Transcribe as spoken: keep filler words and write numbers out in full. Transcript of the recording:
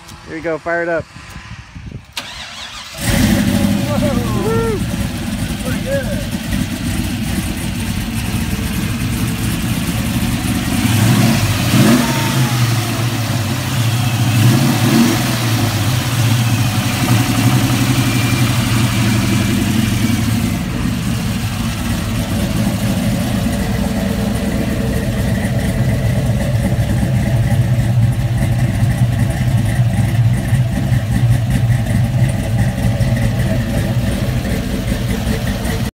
Here you go, fire it up. Whoa. Pretty good.